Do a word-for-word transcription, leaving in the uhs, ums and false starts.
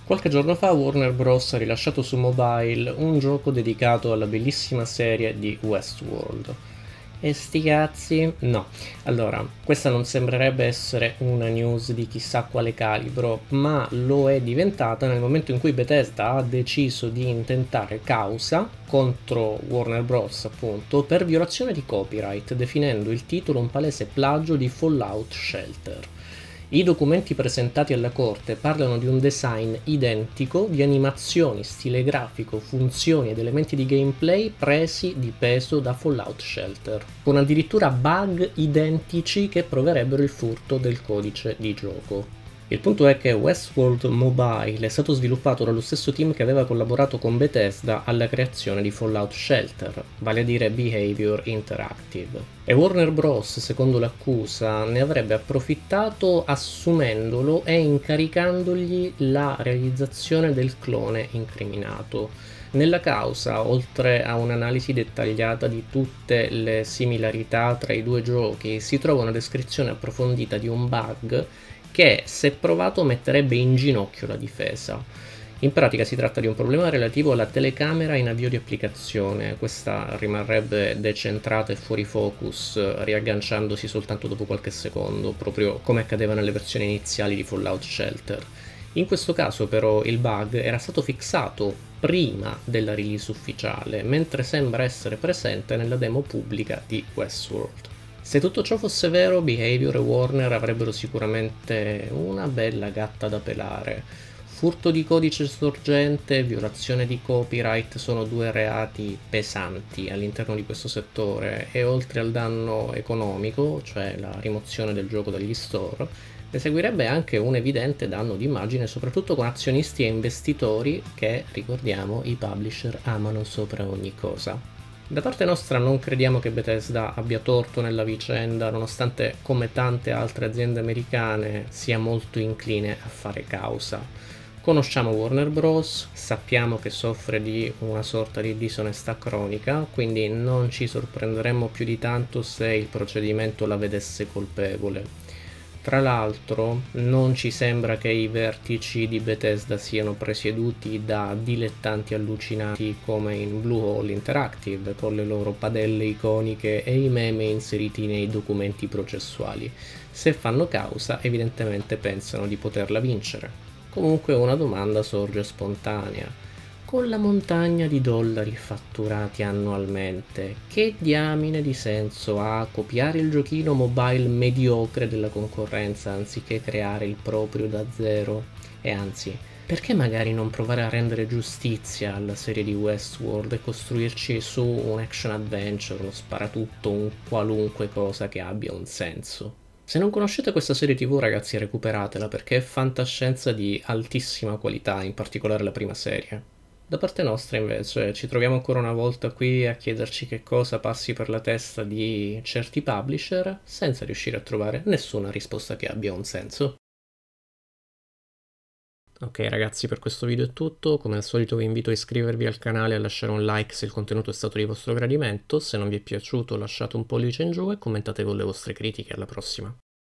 Qualche giorno fa Warner Bros. Ha rilasciato su mobile un gioco dedicato alla bellissima serie di Westworld. E sti cazzi? No. Allora, questa non sembrerebbe essere una news di chissà quale calibro, ma lo è diventata nel momento in cui Bethesda ha deciso di intentare causa contro Warner Bros. Appunto per violazione di copyright, definendo il titolo un palese plagio di Fallout Shelter. I documenti presentati alla corte parlano di un design identico, di animazioni, stile grafico, funzioni ed elementi di gameplay presi di peso da Fallout Shelter, con addirittura bug identici che proverebbero il furto del codice di gioco. Il punto è che Westworld Mobile è stato sviluppato dallo stesso team che aveva collaborato con Bethesda alla creazione di Fallout Shelter, vale a dire Behavior Interactive. E Warner Bros., secondo l'accusa, ne avrebbe approfittato assumendolo e incaricandogli la realizzazione del clone incriminato. Nella causa, oltre a un'analisi dettagliata di tutte le similarità tra i due giochi, si trova una descrizione approfondita di un bug che, se provato, metterebbe in ginocchio la difesa. In pratica si tratta di un problema relativo alla telecamera in avvio di applicazione. Questa rimarrebbe decentrata e fuori focus, riagganciandosi soltanto dopo qualche secondo, proprio come accadeva nelle versioni iniziali di Fallout Shelter. In questo caso però il bug era stato fissato prima della release ufficiale, mentre sembra essere presente nella demo pubblica di Westworld. Se tutto ciò fosse vero, Behavior e Warner avrebbero sicuramente una bella gatta da pelare. Furto di codice sorgente e violazione di copyright sono due reati pesanti all'interno di questo settore e oltre al danno economico, cioè la rimozione del gioco dagli store, ne seguirebbe anche un evidente danno d'immagine, soprattutto con azionisti e investitori che, ricordiamo, i publisher amano sopra ogni cosa. Da parte nostra non crediamo che Bethesda abbia torto nella vicenda, nonostante, come tante altre aziende americane, sia molto incline a fare causa. Conosciamo Warner Bros., sappiamo che soffre di una sorta di disonestà cronica, quindi non ci sorprenderemmo più di tanto se il procedimento la vedesse colpevole. Tra l'altro, non ci sembra che i vertici di Bethesda siano presieduti da dilettanti allucinati come in Bluehole Interactive, con le loro padelle iconiche e i meme inseriti nei documenti processuali. Se fanno causa, evidentemente pensano di poterla vincere. Comunque una domanda sorge spontanea. Con la montagna di dollari fatturati annualmente, che diamine di senso ha copiare il giochino mobile mediocre della concorrenza anziché creare il proprio da zero? E anzi, perché magari non provare a rendere giustizia alla serie di Westworld e costruirci su un action adventure, uno sparatutto, un qualunque cosa che abbia un senso? Se non conoscete questa serie tivù, ragazzi, recuperatela perché è fantascienza di altissima qualità, in particolare la prima serie. Da parte nostra, invece, ci troviamo ancora una volta qui a chiederci che cosa passi per la testa di certi publisher senza riuscire a trovare nessuna risposta che abbia un senso. Ok ragazzi, per questo video è tutto. Come al solito vi invito a iscrivervi al canale e a lasciare un like se il contenuto è stato di vostro gradimento. Se non vi è piaciuto lasciate un pollice in giù e commentate con le vostre critiche. Alla prossima.